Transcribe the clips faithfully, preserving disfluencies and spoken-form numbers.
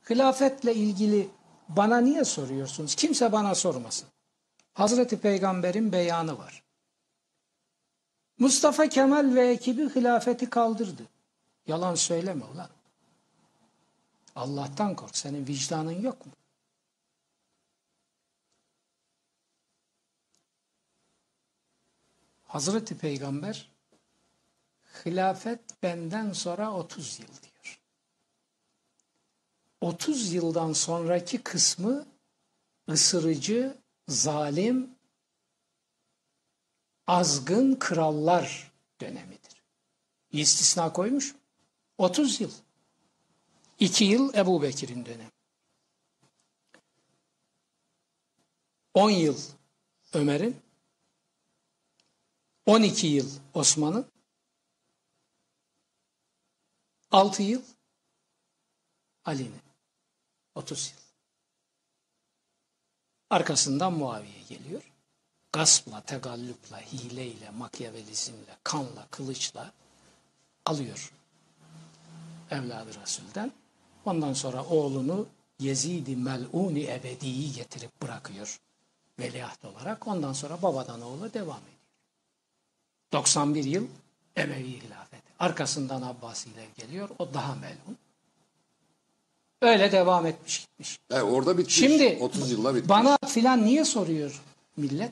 Hilafetle ilgili bana niye soruyorsunuz? Kimse bana sormasın. Hazreti Peygamber'in beyanı var. Mustafa Kemal ve ekibi hilafeti kaldırdı. Yalan söyleme ulan. Allah'tan kork. Senin vicdanın yok mu? Hazreti Peygamber hilafet benden sonra otuz yıl diyor. otuz yıldan sonraki kısmı ısırıcı, zalim, azgın krallar dönemidir. Bir istisna koymuş. otuz yıl. iki yıl Ebu Bekir'in dönemi. on yıl Ömer'in, on iki yıl Osman'ın, altı yıl Ali'nin. otuz yıl. Arkasından Muaviye geliyor. Gaspla, tegallüple, hileyle, makyavelizmle, kanla, kılıçla alıyor evladı Resul'den. Ondan sonra oğlunu Yezid-i Mel'uni Ebedi'yi getirip bırakıyor veliaht olarak. Ondan sonra babadan oğula devam ediyor. doksan bir yıl Emevi hilafeti. Arkasından Abbasiler geliyor. O daha melun. Öyle devam etmiş gitmiş. Yani orada bitmiş. Şimdi otuz yılla bitmiş. bana filan niye soruyor millet?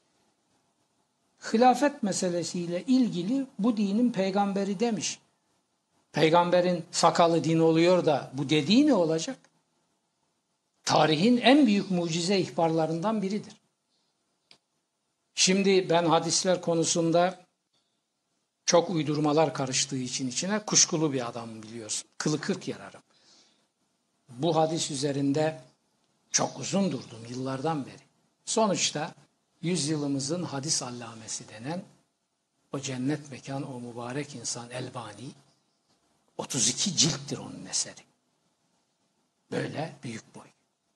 Hilafet meselesiyle ilgili bu dinin peygamberi demiş. Peygamberin sakalı din oluyor da bu dediği ne olacak? Tarihin en büyük mucize ihbarlarından biridir. Şimdi ben hadisler konusunda çok uydurmalar karıştığı için içine kuşkulu bir adam biliyorsun. Kılı kırk yararım. Bu hadis üzerinde çok uzun durdum yıllardan beri. Sonuçta yüzyılımızın hadis allamesi denen o cennet mekan, o mübarek insan Elbani otuz iki cilttir onun eseri. Böyle büyük boy.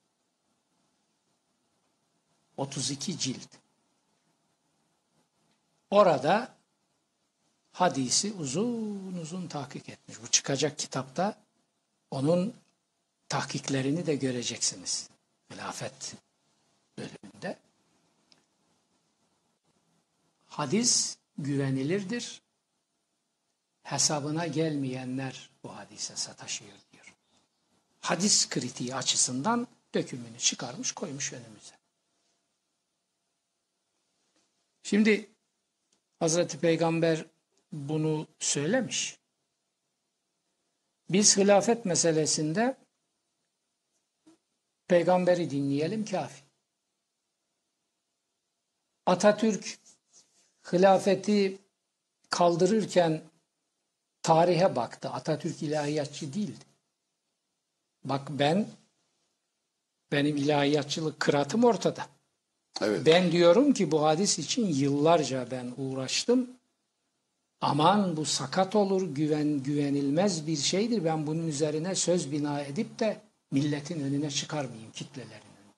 otuz iki cilt. Orada hadisi uzun uzun tahkik etmiş. Bu çıkacak kitapta onun tahkiklerini de göreceksiniz. Hilafet bölümünde. Hadis güvenilirdir. Hesabına gelmeyenler bu hadise sataşıyor diyor. Hadis kritiği açısından dökümünü çıkarmış koymuş önümüze. Şimdi Hazreti Peygamber bunu söylemiş. Biz hilafet meselesinde peygamberi dinleyelim kafi. Atatürk hilafeti kaldırırken tarihe baktı. Atatürk ilahiyatçı değildi. Bak ben, benim ilahiyatçılık kıratım ortada. Evet. Ben diyorum ki bu hadis için yıllarca ben uğraştım. Aman bu sakat olur, güven güvenilmez bir şeydir. Ben bunun üzerine söz bina edip de milletin önüne çıkarmayayım, kitlelerin önüne.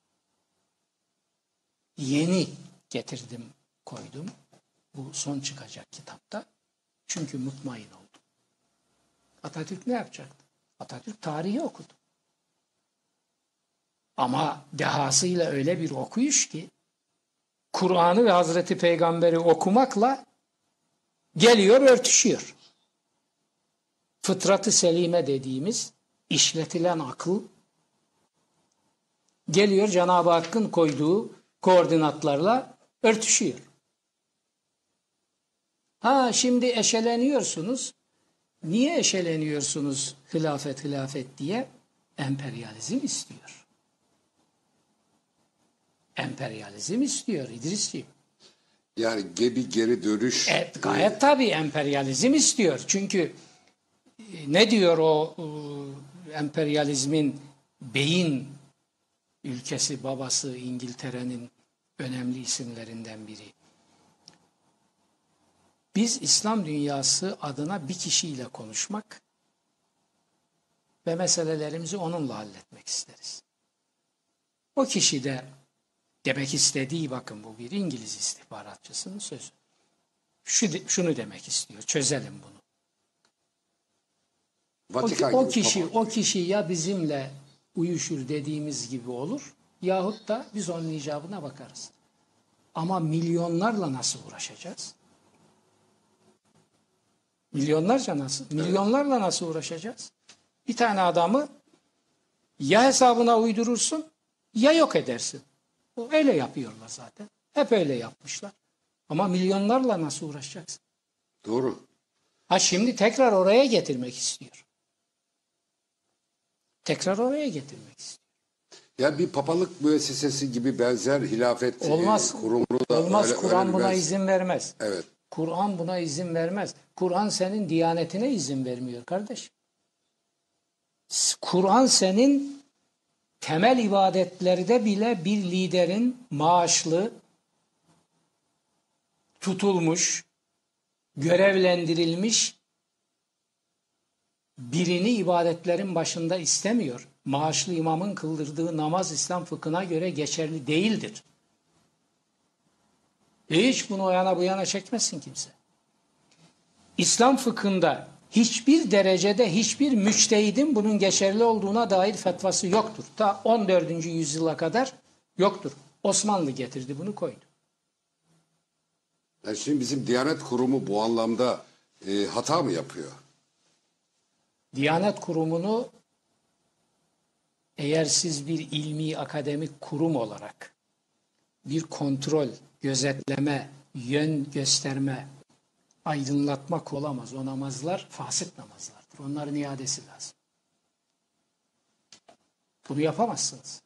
Yeni getirdim, koydum. Bu son çıkacak kitapta. Çünkü mutmain oldum. Atatürk ne yapacaktı? Atatürk tarihi okudu. Ama dehasıyla öyle bir okuyuş ki Kur'an'ı ve Hazreti Peygamber'i okumakla geliyor örtüşüyor. Fıtratı selime dediğimiz işletilen akıl geliyor Cenab-ı Hakk'ın koyduğu koordinatlarla örtüşüyor. Ha şimdi eşeleniyorsunuz. Niye eşeleniyorsunuz hilafet hilafet diye? Emperyalizm istiyor. Emperyalizm istiyor İdrisciğim. Yani bir geri dönüş. Evet, gayet tabii emperyalizm istiyor. Çünkü ne diyor o emperyalizmin beyin ülkesi babası İngiltere'nin önemli isimlerinden biri. Biz İslam dünyası adına bir kişiyle konuşmak ve meselelerimizi onunla halletmek isteriz. O kişi de demek istediği, bakın bu bir İngiliz istihbaratçısının sözü. Şu, şunu demek istiyor, çözelim bunu. O, Vatikan o gibi kişi Papa. o kişi ya bizimle uyuşur dediğimiz gibi olur yahut da biz onun icabına bakarız. Ama milyonlarla nasıl uğraşacağız? Milyonlarca nasıl? Milyonlarla nasıl uğraşacağız? Bir tane adamı ya hesabına uydurursun ya yok edersin. O öyle yapıyorlar zaten. Hep öyle yapmışlar. Ama milyonlarla nasıl uğraşacaksın? Doğru. Ha şimdi tekrar oraya getirmek istiyor. Tekrar oraya getirmek istiyor. Ya bir papalık müessesesi gibi benzer hilafet Olmaz. e, kurumunu da Olmaz. öyle- Kur'an öyle buna bir- izin vermez. Evet. Kur'an buna izin vermez. Kur'an senin diyanetine izin vermiyor kardeş. Kur'an senin temel ibadetlerde bile bir liderin maaşlı, tutulmuş, görevlendirilmiş birini ibadetlerin başında istemiyor. Maaşlı imamın kıldırdığı namaz İslam fıkhına göre geçerli değildir. Hiç bunu o yana bu yana çekmesin kimse. İslam fıkhında hiçbir derecede hiçbir müçtehidin bunun geçerli olduğuna dair fetvası yoktur. Ta on dördüncü yüzyıla kadar yoktur. Osmanlı getirdi bunu koydu. Yani şimdi bizim Diyanet Kurumu bu anlamda e, hata mı yapıyor? Diyanet Kurumu'nu eğer siz bir ilmi akademik kurum olarak bir kontrol, gözetleme, yön gösterme, aydınlatmak olamaz. O namazlar fasık namazlardır. Onların iadesi lazım. Bunu yapamazsınız.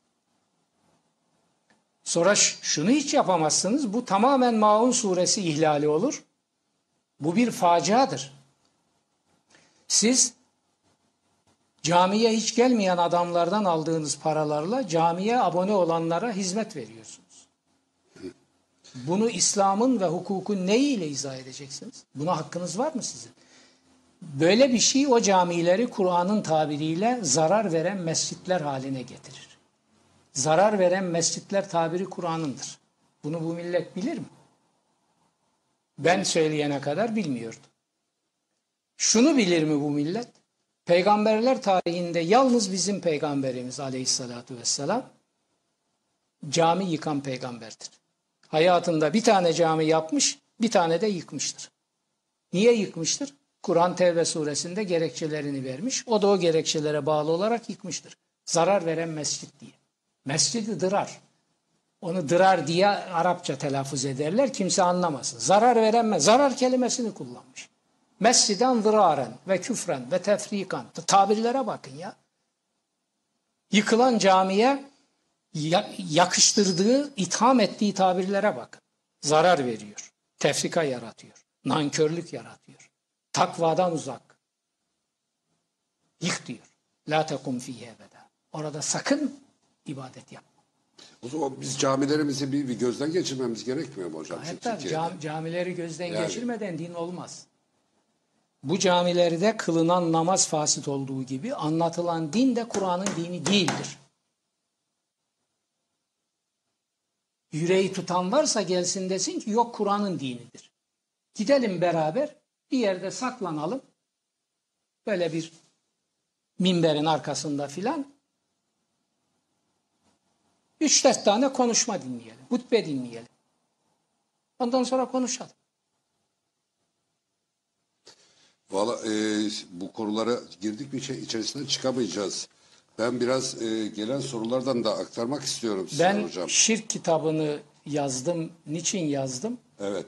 Sonra şunu hiç yapamazsınız. Bu tamamen Maun suresi ihlali olur. Bu bir faciadır. Siz camiye hiç gelmeyen adamlardan aldığınız paralarla camiye abone olanlara hizmet veriyorsunuz. Bunu İslam'ın ve hukukun neyiyle izah edeceksiniz? Buna hakkınız var mı sizin? Böyle bir şey o camileri Kur'an'ın tabiriyle zarar veren mescitler haline getirir. Zarar veren mescitler tabiri Kur'an'ındır. Bunu bu millet bilir mi? Ben söyleyene kadar bilmiyordu. Şunu bilir mi bu millet? Peygamberler tarihinde yalnız bizim peygamberimiz aleyhissalatu vesselam cami yıkan peygamberdir. Hayatında bir tane cami yapmış, bir tane de yıkmıştır. Niye yıkmıştır? Kur'an Tevbe suresinde gerekçelerini vermiş. O da o gerekçelere bağlı olarak yıkmıştır. Zarar veren mescit diye. Mescidi dırar. Onu dırar diye Arapça telaffuz ederler. Kimse anlamasın. Zarar veren, zarar kelimesini kullanmış. Mesciden zıraren ve küfren ve tefrikan. Tabirlere bakın ya. Yıkılan camiye yakıştırdığı, itham ettiği tabirlere bakın. Zarar veriyor. Tefrika yaratıyor. Nankörlük yaratıyor. Takvadan uzak. Yık diyor. La tekum fihi ebeda. Orada sakın ibadet yapma. O zaman biz camilerimizi bir, bir gözden geçirmemiz gerekmiyor mu hocam? Hatta cam, camileri gözden yani. geçirmeden din olmaz. Bu camilerde kılınan namaz fasit olduğu gibi anlatılan din de Kur'an'ın dini değildir. Yüreği tutan varsa gelsin desin ki yok Kur'an'ın dinidir. Gidelim beraber bir yerde saklanalım. Böyle bir minberin arkasında filan. Üç dört tane konuşma dinleyelim. Hutbe dinleyelim. Ondan sonra konuşalım. Valla e, bu konulara girdik bir şey içerisinden çıkamayacağız. Ben biraz e, gelen sorulardan da aktarmak istiyorum size ben hocam. Ben şirk kitabını yazdım. Niçin yazdım? Evet.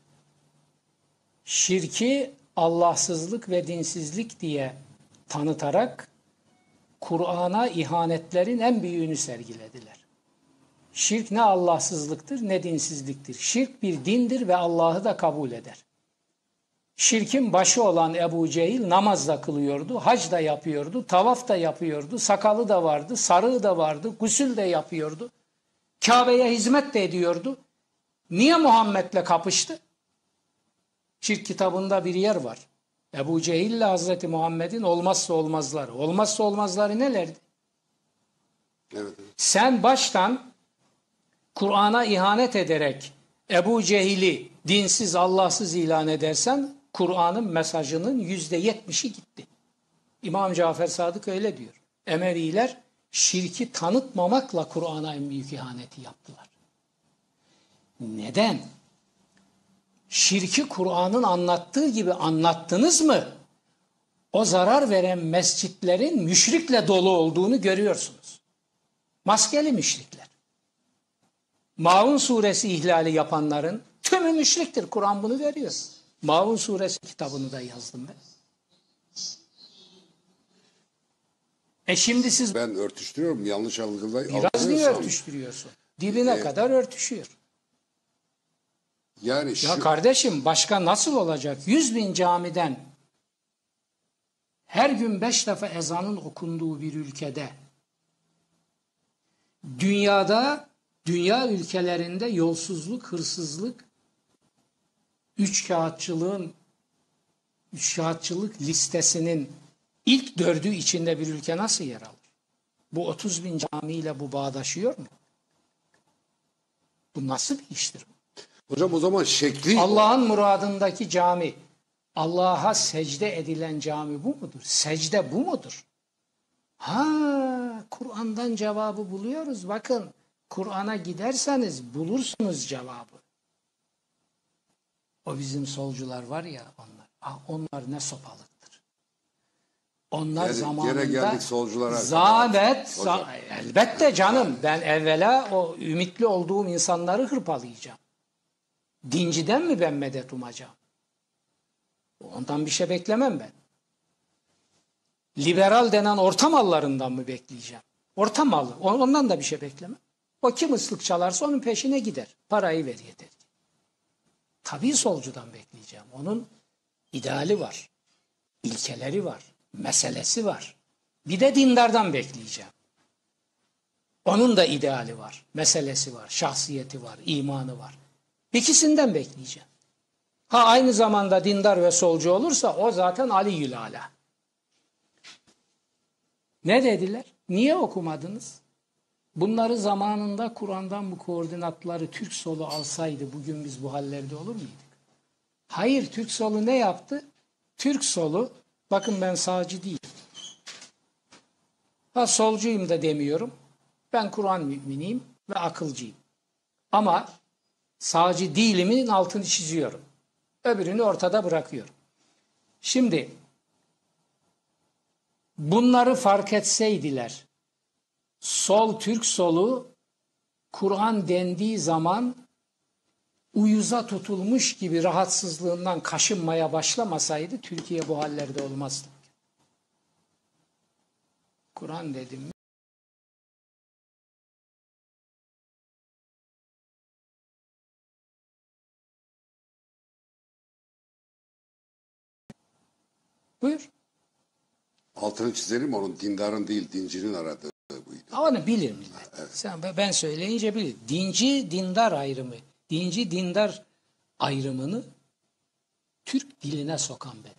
Şirki Allahsızlık ve dinsizlik diye tanıtarak Kur'an'a ihanetlerin en büyüğünü sergilediler. Şirk ne Allahsızlıktır ne dinsizliktir. Şirk bir dindir ve Allah'ı da kabul eder. Şirkin başı olan Ebu Cehil namaz da kılıyordu, hac da yapıyordu, tavaf da yapıyordu, sakalı da vardı, sarığı da vardı, gusül de yapıyordu. Kabe'ye hizmet de ediyordu. Niye Muhammed'le kapıştı? Şirk kitabında bir yer var. Ebu Cehil ile Hazreti Muhammed'in olmazsa olmazları. Olmazsa olmazları nelerdi? Evet, evet. Sen baştan Kur'an'a ihanet ederek Ebu Cehil'i dinsiz, Allahsız ilan edersen Kur'an'ın mesajının yüzde yetmişi gitti. İmam Cafer Sadık öyle diyor. Emeviler şirki tanıtmamakla Kur'an'a en büyük ihaneti yaptılar. Neden? Şirki Kur'an'ın anlattığı gibi anlattınız mı? O zarar veren mescitlerin müşrikle dolu olduğunu görüyorsunuz. Maskeli müşrikler. Maun suresi ihlali yapanların tümü müşriktir. Kur'an bunu veriyor. Maun suresi kitabını da yazdım ben. E şimdi siz Ben örtüştürüyorum. Yanlış algılayın. biraz niye örtüştürüyorsun? Dibine e, kadar örtüşüyor. Yani şu, Ya kardeşim başka nasıl olacak? Yüz bin camiden her gün beş defa ezanın okunduğu bir ülkede, dünyada, dünya ülkelerinde yolsuzluk, hırsızlık, üç kağıtçılığın, üç kağıtçılık listesinin ilk dördü içinde bir ülke nasıl yer alır? Bu otuz bin camiyle bu bağdaşıyor mu? Bu nasıl bir iştir? hocam o zaman şekli Allah'ın muradındaki cami, Allah'a secde edilen cami bu mudur? Secde bu mudur? Ha, Kur'an'dan cevabı buluyoruz. Bakın, Kur'an'a giderseniz bulursunuz cevabı. O bizim solcular var ya onlar. Ah, onlar ne sopalıktır. Onlar Yani zamanında gene geldik solculara. zahmet, Hocam. za- elbette canım. Ben evvela o ümitli olduğum insanları hırpalayacağım. Dinciden mi ben medet umacağım? Ondan bir şey beklemem ben. Liberal denen orta mallarından mı bekleyeceğim? Orta malı. Ondan da bir şey beklemem. O kim ıslık çalarsa onun peşine gider. Parayı ver yeter. Tabii solcudan bekleyeceğim. Onun ideali var. İlkeleri var. Meselesi var. Bir de dindardan bekleyeceğim. Onun da ideali var. Meselesi var. Şahsiyeti var. İmanı var. İkisinden bekleyeceğim. Ha aynı zamanda dindar ve solcu olursa o zaten Ali'ül Ala. Ne dediler? Niye okumadınız? Bunları zamanında Kur'an'dan bu koordinatları Türk solu alsaydı bugün biz bu hallerde olur muyduk? Hayır, Türk solu ne yaptı? Türk solu, bakın ben sağcı değilim. Ha solcuyum da demiyorum. Ben Kur'an müminiyim ve akılcıyım. Ama sağcı değilimin altını çiziyorum. Öbürünü ortada bırakıyorum. Şimdi bunları fark etseydiler, sol Türk solu Kur'an dendiği zaman uyuza tutulmuş gibi rahatsızlığından kaşınmaya başlamasaydı Türkiye bu hallerde olmazdı. Kur'an dedim mi? Buyur. Altını çizelim, onun dindarın değil dincinin aradığı buydu. Onu bilir millet. Evet. Sen, ben söyleyince bilir. Dinci dindar ayrımı, dinci dindar ayrımını Türk diline sokan ben.